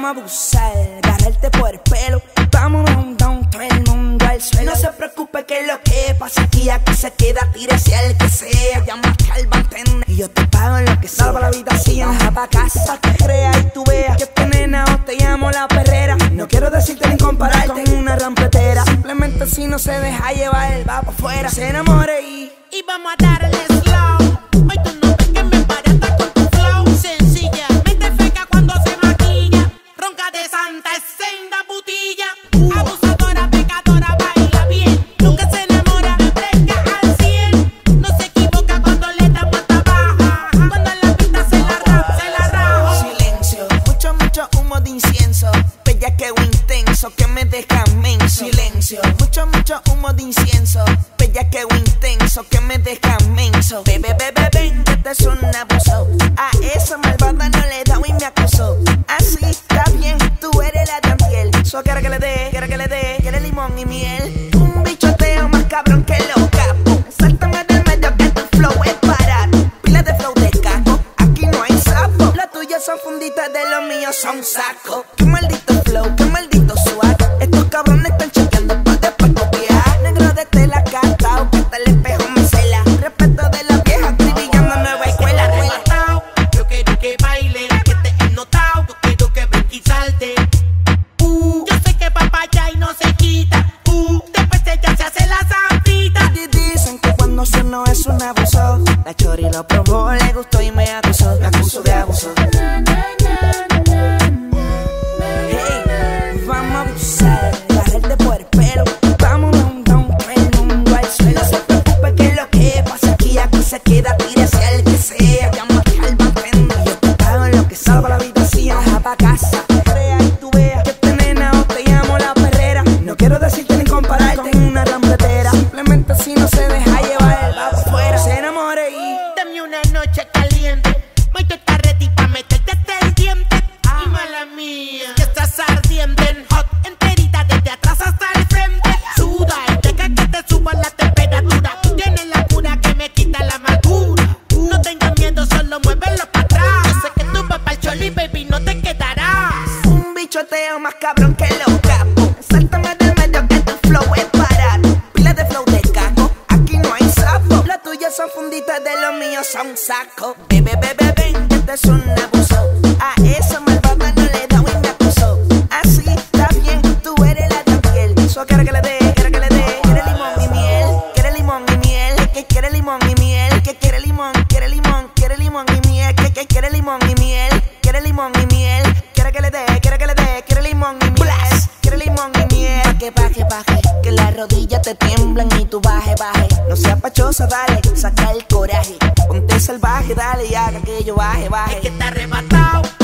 Vamos a Busal, agarrarte por el pelo. Vámonos down, todo el mundo al suelo. No se preocupe que lo que pasa aquí se queda. Tírese al que sea, llámate al bartender y yo te pago lo que sea. Salva la habitación, baja pa' casa, pa' que creas y tú veas que esta nena o te llamo la perrera. No quiero decirte ni compararte con una rampetera. Simplemente si no se deja llevar, él va pa' afuera, se enamore y vamos a darle slow. Hoy tú no ves que me barata con tu flow. Sencillamente feca cuando se maquilla. Ronca de santa es senda putilla. Abusadora, pecadora, baila bien. Nunca se enamora, fresca al 100. No se equivoca cuando le da mata baja. Cuando en la pista se la raja. Silencio, mucho humo de incienso. Bellaqueo intenso que me deja menso. Silencio, mucho humo de incienso. Bellaqueo intenso que me deja menso. Bebé, ven, que este es un abuso. A esa malvada no le da y me acusó. Así está bien, tú eres la de antiel. So quiere que le dé, quiere limón y miel. Un bichoteo más cabrón que lo capo. Sáltame del medio que tu flow es barato. Pila de flow de caco, aquí no hay sapo. Las tuyas son funditas, de los míos son sacos. Qué maldito flow, qué maldito swag. Estos cabrones están chequeando pa' después copiar. Negro de tela catao, que hasta el espejo me cela. Respeto de la vieja, escribillando nueva escuela. Arrebatao, yo quiero que baile, que te he notado. Yo quiero que brinque y salte. Yo sé que va pa' allá y no se quita. Después ella se hace la santita. Dicen que cuando sueno es un abuso. La chori lo probó, le gustó y me acusó. Me acuso de abuso. Hey, vamos a Busal, agarrarte por el pelo. Vámonos down, todo el mundo al suelo. No se preocupe que lo que pasa aquí se queda. Tírese al que sea, llámate al bartender y yo te pago lo que salva la habitación, baja pa' casa, crea y tú veas que esta nena o te llamo la perrera. No quiero decirte ni compararte con una rampetera. Simplemente si no se deja llevar, él va pa' afuera, se enamore dame una noche caliente. Voy a estar ready pa' meterte hasta el diente. Y mala mía, que estás ardiente en hot, enterita desde atrás hasta el frente. Suda y deja que te suba la temperatura. Tú tienes la cura que me quita la amargura. No tengas miedo, solo muévelo para atrás. Yo sé que tú vas pa'l choli, baby, no te quedarás. Un bichoteo más cabrón que lo capo. Sáltame del medio que tu flow es barato. Pila de flow de caco, aquí no hay sapo. Las tuyas son funditas, de los míos son sacos. Bebé, ven, que este es un abuso. A esa malvada no le da y me acusó. Así está bien, tú eres la de antiel. So quiere que le dé, quiere limón y miel. Quiere limón y miel, que quiere limón y miel. Que quiere limón y miel. Que quiere limón y miel. Quiere limón y miel. Quiere que le dé, quiere limón y miel. Quiere limón y miel. Baje, que las rodillas te tiemblan y tú baje. No seas pachosa, dale, saca el coraje. Ponte salvaje, dale y haga que yo baje. Es que está arrebatado.